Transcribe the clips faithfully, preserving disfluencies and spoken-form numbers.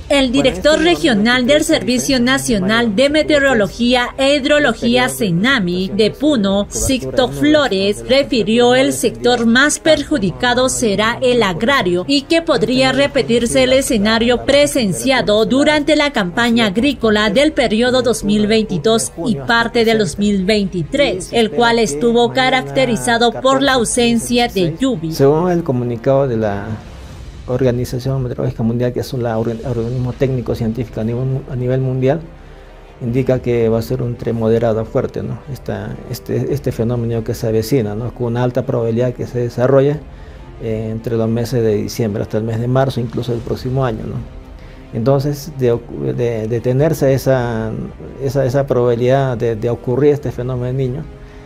El director regional del Servicio Nacional de Meteorología e Hidrología CENAMI de Puno, Sixto Flores, refirió el sector más perjudicado será el agrario y que podría repetirse el escenario presenciado durante la campaña agrícola del periodo dos mil veintidós y parte del dos mil veintitrés, el cual estuvo caracterizado por la ausencia de lluvia. Según el comunicado de la Organización Meteorológica Mundial, que es un organismo técnico científico a nivel, a nivel mundial, indica que va a ser un tren moderado fuerte, ¿no? Esta, este, este fenómeno que se avecina, ¿no? Con una alta probabilidad que se desarrolle eh, entre los meses de diciembre hasta el mes de marzo, incluso el próximo año, ¿no? Entonces, de, de, de tenerse esa, esa, esa probabilidad de, de ocurrir este fenómeno del Niño,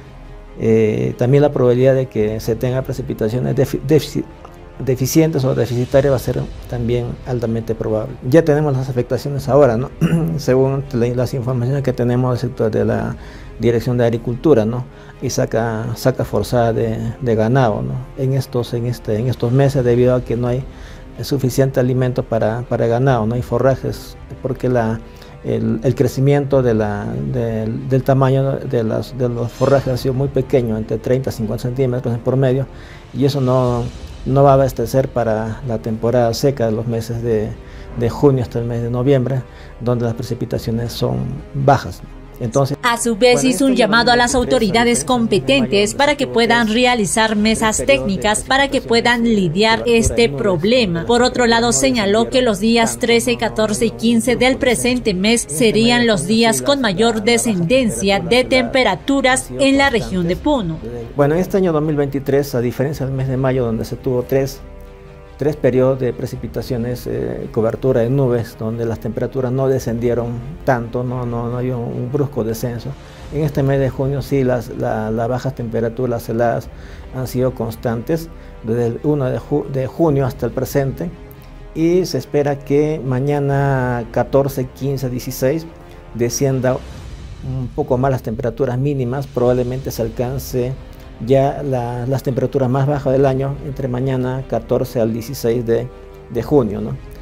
eh, también la probabilidad de que se tenga precipitaciones deficit deficientes o deficitarias va a ser también altamente probable. Ya tenemos las afectaciones ahora, ¿no? Según las informaciones que tenemos del sector de la Dirección de Agricultura, ¿no? Y saca, saca forzada de, de ganado, ¿no? En estos, en, este, en estos meses, debido a que no hay suficiente alimento para, para ganado, no hay forrajes, porque la, el, el crecimiento de la, de, del tamaño de, las, de los forrajes ha sido muy pequeño, entre treinta a cincuenta centímetros en promedio, y eso no no va a abastecer para la temporada seca de los meses de, de junio hasta el mes de noviembre, donde las precipitaciones son bajas. Entonces, a su vez bueno, hizo un llamado a las autoridades competentes para que puedan realizar mesas técnicas para que puedan lidiar este problema. Por otro lado, señaló que los días trece, catorce y quince del presente mes serían los días con mayor descendencia de temperaturas en la región de Puno. Bueno, este año dos mil veintitrés, a diferencia del mes de mayo, donde se tuvo tres tres periodos de precipitaciones, eh, cobertura de nubes, donde las temperaturas no descendieron tanto, no, no, no hay un, un brusco descenso. En este mes de junio sí, las, la, las bajas temperaturas, las heladas han sido constantes desde el primero de, ju de junio hasta el presente, y se espera que mañana catorce, quince, dieciséis descienda un poco más las temperaturas mínimas, probablemente se alcance ya la, las temperaturas más bajas del año entre mañana catorce al dieciséis de, de junio, ¿no?